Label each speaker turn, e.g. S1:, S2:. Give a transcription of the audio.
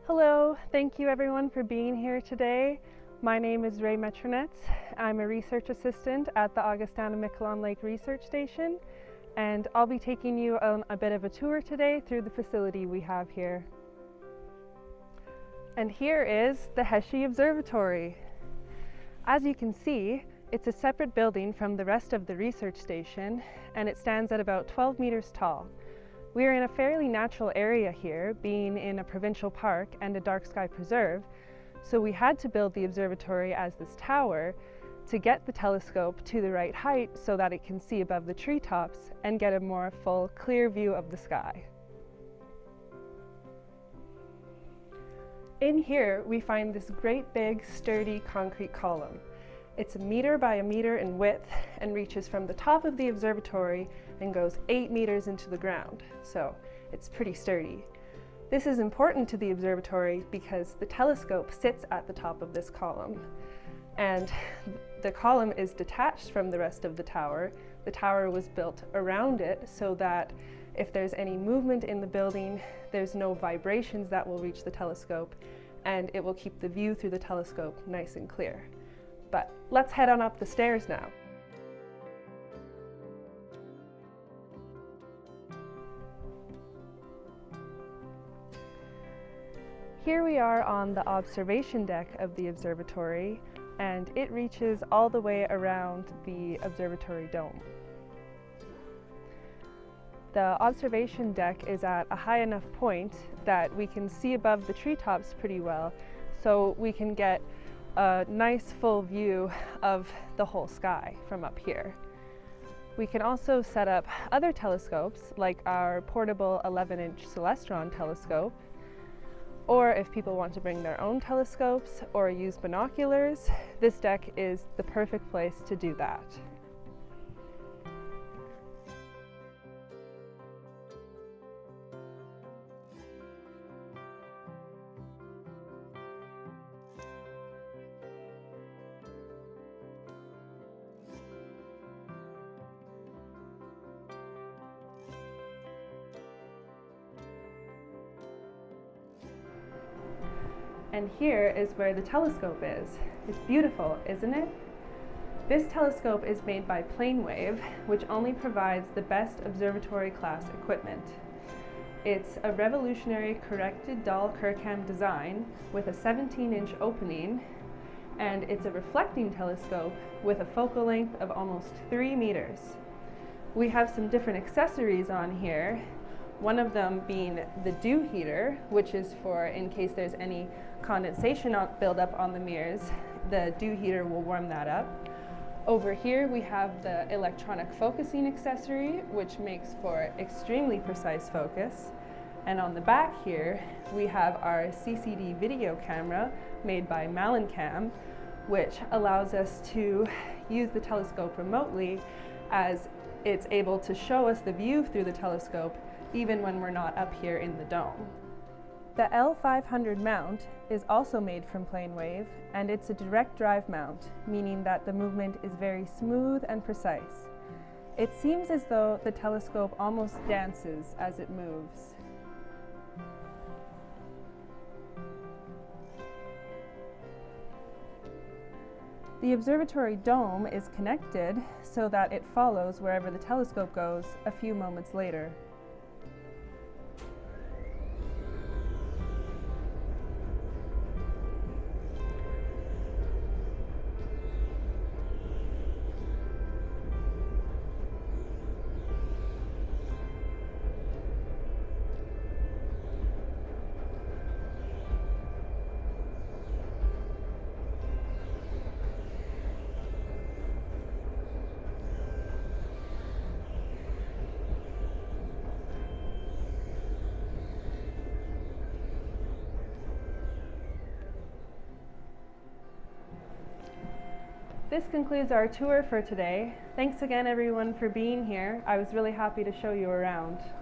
S1: Hello, thank you everyone for being here today. My name is Rae Metrunec. I'm a research assistant at the Augustana Lake Research Station, and I'll be taking you on a bit of a tour today through the facility we have here. And here is the Hesje Observatory. As you can see, it's a separate building from the rest of the research station, and it stands at about 12 meters tall. We are in a fairly natural area here, being in a provincial park and a dark sky preserve, so we had to build the observatory as this tower to get the telescope to the right height so that it can see above the treetops and get a more full, clear view of the sky. In here, we find this great big, sturdy concrete column. It's 1 meter by 1 meter in width and reaches from the top of the observatory and goes 8 meters into the ground, so it's pretty sturdy. This is important to the observatory because the telescope sits at the top of this column, and the column is detached from the rest of the tower. The tower was built around it so that if there's any movement in the building, there's no vibrations that will reach the telescope, and it will keep the view through the telescope nice and clear. But let's head on up the stairs now. Here we are on the observation deck of the observatory, and it reaches all the way around the observatory dome. The observation deck is at a high enough point that we can see above the treetops pretty well, so we can get a nice full view of the whole sky from up here. We can also set up other telescopes like our portable 11-inch Celestron telescope, or if people want to bring their own telescopes or use binoculars, this deck is the perfect place to do that. And here is where the telescope is. It's beautiful, isn't it? This telescope is made by Planewave, which only provides the best observatory class equipment. It's a revolutionary corrected Dahl Kirkham design with a 17-inch opening, and it's a reflecting telescope with a focal length of almost 3 meters. We have some different accessories on here, one of them being the dew heater, which is for in case there's any condensation buildup on the mirrors, the dew heater will warm that up. Over here we have the electronic focusing accessory, which makes for extremely precise focus. And on the back here we have our CCD video camera made by Malincam, which allows us to use the telescope remotely, as it's able to show us the view through the telescope even when we're not up here in the dome. The L500 mount is also made from Planewave, and it's a direct drive mount, meaning that the movement is very smooth and precise. It seems as though the telescope almost dances as it moves. The observatory dome is connected so that it follows wherever the telescope goes a few moments later. This concludes our tour for today. Thanks again everyone for being here. I was really happy to show you around.